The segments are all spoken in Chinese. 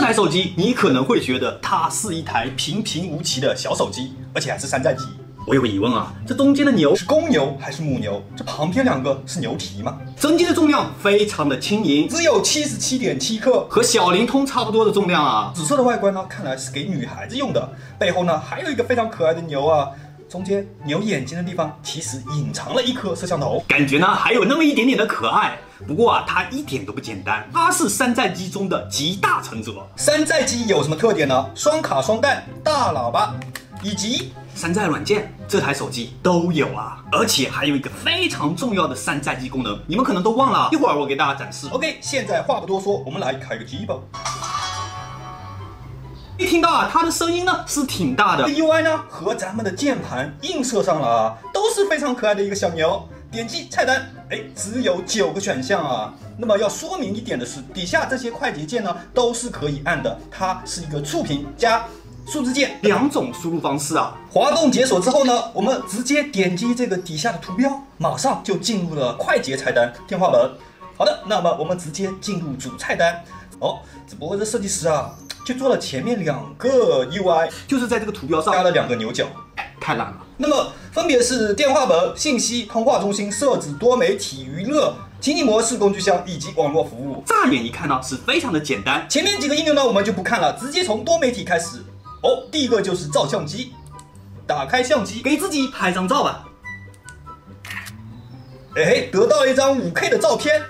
台手机你可能会觉得它是一台平平无奇的小手机，而且还是山寨机。我有个疑问啊，这中间的牛是公牛还是母牛？这旁边2个是牛蹄吗？ 整体的重量非常的轻盈， 只有77.7克， 和小灵通差不多的重量啊。 紫色的外观呢，看来是给女孩子用的。背后呢还有一个非常可爱的牛啊，中间牛眼睛的地方其实隐藏了一颗摄像头， 感觉呢还有那么一点点的可爱。不过啊，它一点都不简单，它是山寨机中的集大成者。 山寨机有什么特点呢？双卡双待、大喇叭以及山寨软件，这台手机都有啊。而且还有一个非常重要的山寨机功能，你们可能都忘了，一会儿我给大家展示。 OK， 现在话不多说，我们来开个机吧。 一听到啊，它的声音呢是挺大的。 UI 呢和咱们的键盘映射上了啊，都是非常可爱的一个小牛。点击菜单，只有9个选项啊。那么要说明一点的是，底下这些快捷键呢都是可以按的，它是一个触屏加数字键 2种输入方式啊。 滑动解锁之后呢，我们直接点击这个底下的图标，马上就进入了快捷菜单电话本。好的，那么我们直接进入主菜单。只不过这设计师啊，就做了前面2个 UI， 就是在这个图标上加了2个牛角， 太烂了。 那么分别是电话本、信息、通话中心、设置、多媒体、娱乐、情景模式、工具箱以及网络服务。 乍眼一看呢，是非常的简单。 前面几个应用呢，我们就不看了，直接从多媒体开始。第一个就是照相机，打开相机， 给自己拍张照吧。 得到一张5K 的照片。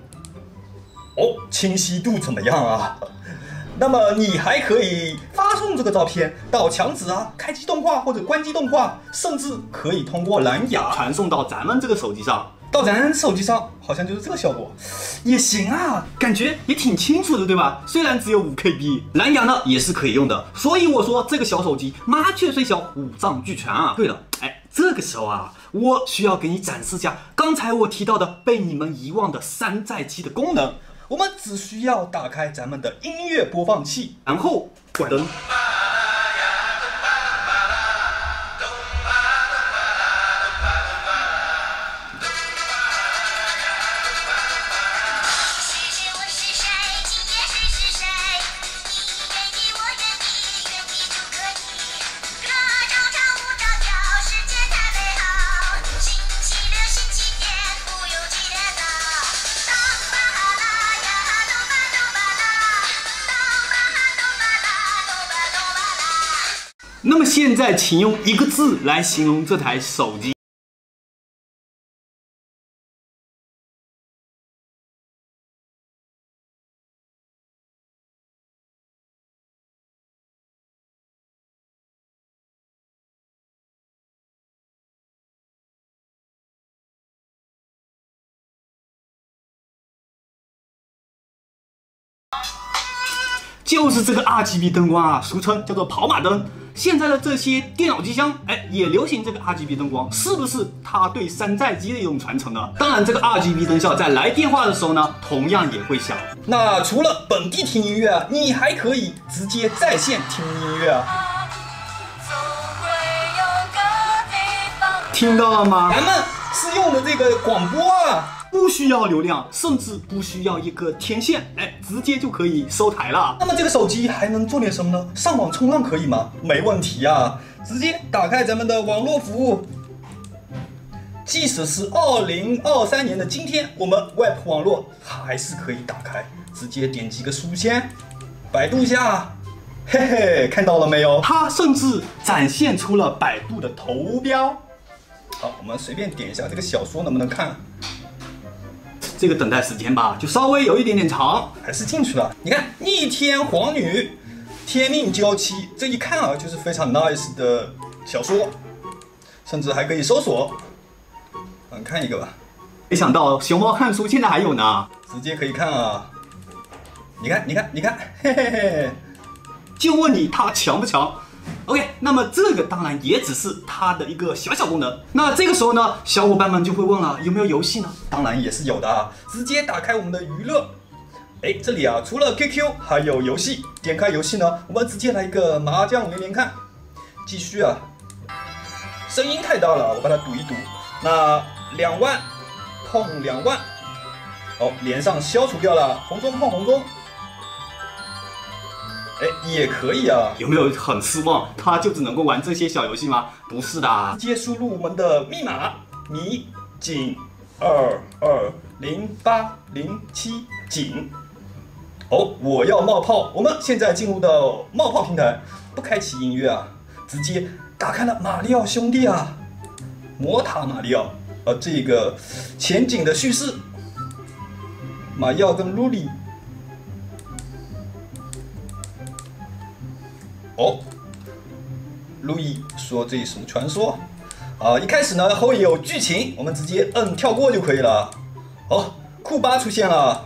清晰度怎么样啊？那么你还可以发送这个照片到墙纸啊，开机动画或者关机动画，甚至可以通过蓝牙传送到咱们这个手机上。 到咱手机上好像就是这个效果，也行啊， 感觉也挺清楚的，对吧？虽然只有5KB，蓝牙呢也是可以用的。所以我说这个小手机麻雀虽小，五脏俱全啊。对了，这个时候啊，我需要给你展示下刚才我提到的被你们遗忘的山寨机的功能。 我们只需要打开咱们的音乐播放器， 然后关灯。那么现在，请用1个字来形容这台手机。就是这个 RGB 灯光啊，俗称叫做跑马灯。现在的这些电脑机箱，也流行这个 RGB 灯光，是不是它对山寨机的一种传承呢？当然，这个 RGB 灯效在来电话的时候呢，同样也会响。 那除了本地听音乐啊，你还可以直接在线听音乐啊。 听到了吗？ 咱们是用的这个广播啊。 不需要流量，甚至不需要一个天线，直接就可以收台了。 那么这个手机还能做点什么呢？上网冲浪可以吗？没问题啊，直接打开咱们的网络服务。即使是2023年的今天，我们 Web 网络还是可以打开，直接点击个书签，百度一下，嘿嘿，看到了没有？ 它甚至展现出了百度的图标。 好，我们随便点一下这个小说能不能看？ 这个等待时间吧，就稍微有一点点长， 还是进去了。你看，逆天皇女、天命娇妻，这一看啊，就是非常 nice 的小说，甚至还可以搜索。看一个吧。 没想到熊猫看书现在还有呢， 直接可以看啊。你看，嘿嘿嘿。 就问你它强不强？ OK， 那么这个当然也只是它的一个小小功能。那这个时候呢，小伙伴们就会问了，有没有游戏呢？ 当然也是有的啊，直接打开我们的娱乐。这里啊，除了 QQ 还有游戏。点开游戏呢，我们直接来一个麻将连连看。继续啊，声音太大了，我把它赌一赌。那2万碰2万，连上消除掉了，红中碰红中。 哎，也可以啊。 有没有很失望？他就只能够玩这些小游戏吗？不是的， 直接输入我们的密码：米井220807井。哦，我要冒泡。我们现在进入到冒泡平台，不开启音乐啊，直接打开了马里奥兄弟啊，魔塔马里奥。这个前景的叙事，马里奥跟卢里。哦，路易说这是什么传说？一开始呢会有剧情，我们直接摁跳过就可以了。哦，库巴出现了，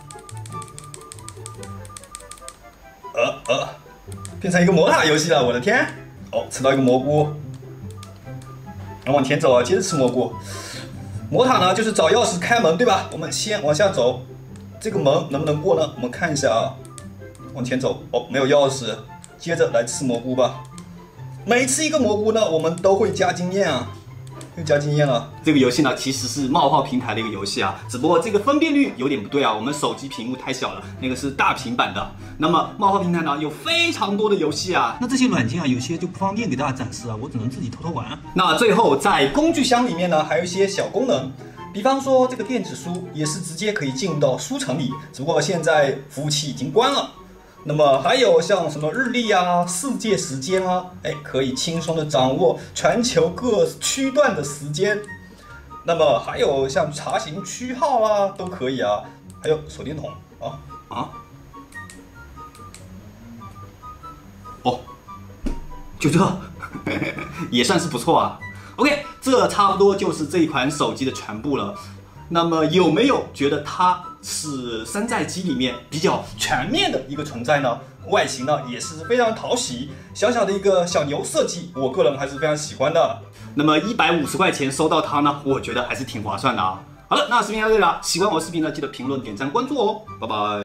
变成一个魔塔游戏了，我的天！哦，吃到一个蘑菇，往前走啊，接着吃蘑菇。魔塔呢就是找钥匙开门，对吧？我们先往下走，这个门能不能过呢？我们看一下啊，往前走。哦，没有钥匙，接着来吃蘑菇吧。每吃一个蘑菇呢，我们都会加经验啊，又加经验了。 这个游戏呢其实是冒泡平台的一个游戏啊，只不过这个分辨率有点不对啊，我们手机屏幕太小了，那个是大屏版的。那么冒泡平台呢有非常多的游戏啊， 那这些软件啊，有些就不方便给大家展示啊，我只能自己偷偷玩。 那最后在工具箱里面呢，还有一些小功能，比方说这个电子书也是直接可以进入到书城里，只不过现在服务器已经关了。那么还有像什么日历啊、世界时间啊，可以轻松的掌握全球各区段的时间。那么还有像查询区号啊，都可以啊。还有手电筒哦，就这也算是不错啊。OK， 这差不多就是这一款手机的全部了。那么有没有觉得它是山寨机里面比较全面的一个存在呢？外形呢也是非常讨喜，小小的一个小牛设计，我个人还是非常喜欢的。 那么150块钱收到它呢，我觉得还是挺划算的啊。好了，那视频到这里了，喜欢我视频呢，记得评论、点赞、关注哦，拜拜。